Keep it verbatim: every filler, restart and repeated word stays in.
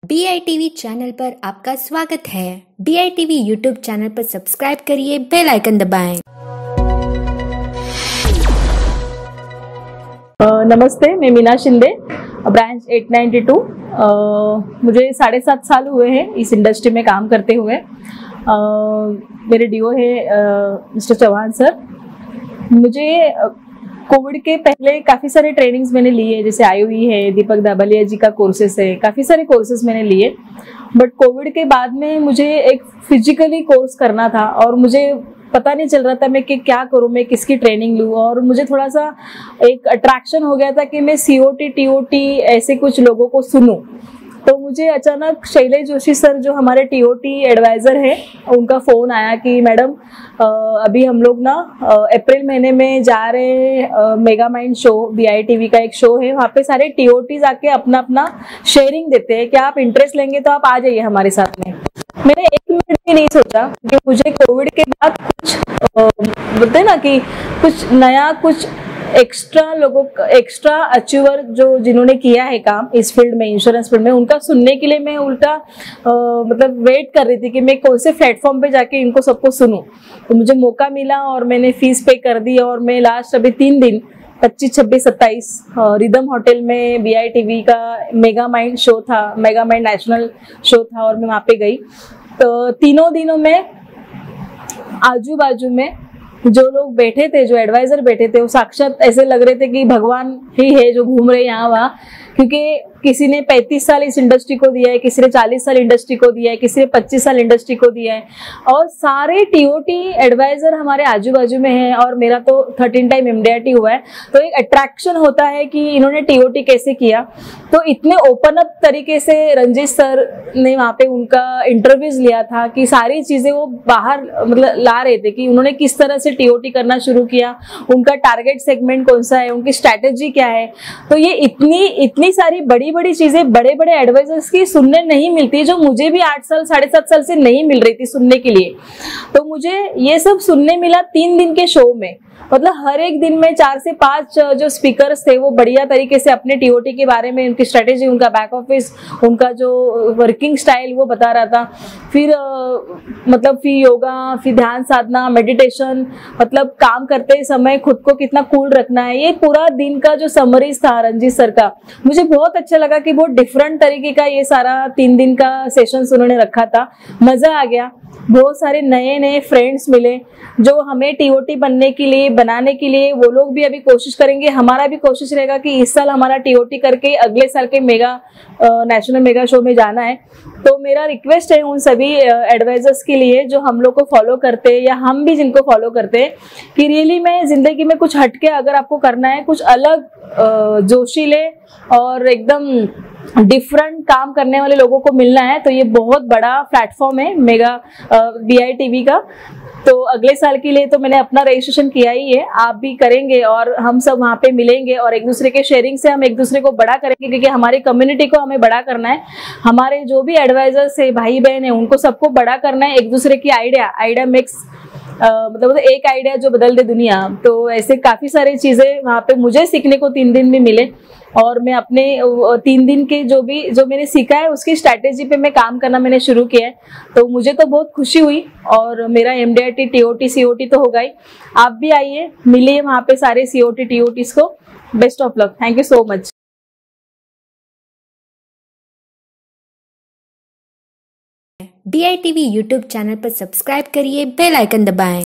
B I T V channel पर आपका स्वागत है। B I T V YouTube channel पर सब्सक्राइब करिए, बेल आइकन दबाएं। नमस्ते, मैं मीना शिंदे, ब्रांच आठ सौ बानवे। मुझे साढ़े सात साल हुए हैं इस इंडस्ट्री में काम करते हुए। uh, मेरे डीओ है मिस्टर चौहान सर। मुझे कोविड के पहले काफ़ी सारे ट्रेनिंग्स मैंने लिए, जैसे आई हुई है, दीपक दाबलिया जी का कोर्सेस है, काफ़ी सारे कोर्सेस मैंने लिए। बट कोविड के बाद में मुझे एक फिजिकली कोर्स करना था और मुझे पता नहीं चल रहा था मैं कि क्या करूं, मैं किसकी ट्रेनिंग लूं। और मुझे थोड़ा सा एक अट्रैक्शन हो गया था कि मैं C O T T O T ऐसे कुछ लोगों को सुनूं। तो मुझे अचानक शैलेश जोशी सर, जो हमारे टी ओ टी एडवाइज़र है, उनका फ़ोन आया कि मैडम अभी हम लोग ना अप्रैल महीने में जा रहे हैं mega mind show, B I T V का एक शो है, वहाँ पे सारे टी ओ टीज आके अपना अपना शेयरिंग देते हैं, क्या आप इंटरेस्ट लेंगे तो आप आ जाइए हमारे साथ में। मैंने एक मिनट भी नहीं सोचा कि मुझे कोविड के बाद कुछ बोलते हैं ना कि कुछ नया, कुछ एक्स्ट्रा लोगों का, एक्स्ट्रा अचीवर जो जिन्होंने किया है काम इस फील्ड में, इंश्योरेंस फील्ड में, उनका सुनने के लिए मैं उल्टा आ, मतलब वेट कर रही थी कि मैं कौन से प्लेटफॉर्म पे जाके इनको सबको सुनूं। तो मुझे मौका मिला और मैंने फीस पे कर दी और मैं लास्ट अभी तीन दिन पच्चीस छब्बीस सत्ताईस रिदम होटल में बी आई टी वी का मेगा माइंड शो था, मेगा माइंड नेशनल शो था और मैं वहाँ पे गई। तो तीनों दिनों में आजू बाजू में जो लोग बैठे थे, जो एडवाइजर बैठे थे, वो साक्षात ऐसे लग रहे थे कि भगवान ही है जो घूम रहे यहाँ वहाँ। क्योंकि किसी ने पैंतीस साल इस इंडस्ट्री को दिया है, किसी ने चालीस साल इंडस्ट्री को दिया है, किसी ने पच्चीस साल इंडस्ट्री को दिया है, और सारे टी ओ टी एडवाइजर हमारे आजू बाजू में हैं। और मेरा तो thirteen time M D R T हुआ है, तो एक अट्रैक्शन होता है कि इन्होंने टी ओ टी कैसे किया। तो इतने ओपन अप तरीके से रंजीत सर ने वहाँ पे उनका इंटरव्यूज लिया था कि सारी चीजें वो बाहर मतलब ला रहे थे कि उन्होंने किस तरह से टी ओ टी करना शुरू किया, उनका टारगेट सेगमेंट कौन सा है, उनकी स्ट्रैटेजी क्या है। तो ये इतनी इतनी सारी बड़ी बड़ी चीजें बड़े बड़े एडवाइजर्स की सुनने नहीं मिलती, जो मुझे भी आठ साल साढ़े सात साल से नहीं मिल रही थी सुनने के लिए। तो मुझे ये सब सुनने मिला तीन दिन के शो में। मतलब हर एक दिन में चार से पांच जो स्पीकर्स थे वो बढ़िया तरीके से अपने टी ओ टी के बारे में, उनकी स्ट्रेटेजी, उनका बैक ऑफिस, उनका जो वर्किंग स्टाइल वो बता रहा था। फिर आ, मतलब फिर योगा, फिर ध्यान साधना, मेडिटेशन, मतलब काम करते समय खुद को कितना कूल रखना है, ये पूरा दिन का जो समरीज था रंजीत सर का, मुझे बहुत अच्छा लगा कि बहुत डिफरेंट तरीके का ये सारा तीन दिन का सेशंस उन्होंने रखा था। मजा आ गया। बहुत सारे नए नए फ्रेंड्स मिले जो हमें टी ओ टी बनने के लिए, बनाने के लिए, वो लोग भी अभी कोशिश करेंगे। हमारा भी कोशिश रहेगा कि इस साल हमारा टी ओ टी करके अगले साल के मेगा नेशनल मेगा शो में जाना है। तो मेरा रिक्वेस्ट है उन सभी एडवाइजर्स के लिए जो हम लोग को फॉलो करते हैं या हम भी जिनको फॉलो करते हैं, कि रियली में जिंदगी में कुछ हटके अगर आपको करना है, कुछ अलग जोशीले और एकदम डिफरेंट काम करने वाले लोगों को मिलना है, तो ये बहुत बड़ा प्लेटफॉर्म है mega B I T V का। तो अगले साल के लिए तो मैंने अपना रजिस्ट्रेशन किया ही है, आप भी करेंगे और हम सब वहाँ पे मिलेंगे और एक दूसरे के शेयरिंग से हम एक दूसरे को बड़ा करेंगे, क्योंकि हमारी कम्युनिटी को हमें बड़ा करना है। हमारे जो भी एडवाइजर्स है, भाई बहन है, उनको सबको बड़ा करना है। एक दूसरे की आइडिया आइडिया मेक्स Uh, मतलब एक आइडिया जो बदल दे दुनिया। तो ऐसे काफी सारी चीजें वहाँ पे मुझे सीखने को तीन दिन में मिले और मैं अपने तीन दिन के जो भी जो मैंने सीखा है उसकी स्ट्रैटेजी पे मैं काम करना मैंने शुरू किया है। तो मुझे तो बहुत खुशी हुई और मेरा M D R T, T O T, C O T तो होगा ही। आप भी आइए, मिलिए वहाँ पे सारे C O T, T O Ts को। Best of luck. Thank you so much. B I T V YouTube channel पर सब्सक्राइब करिए, बेल आइकन दबाएं।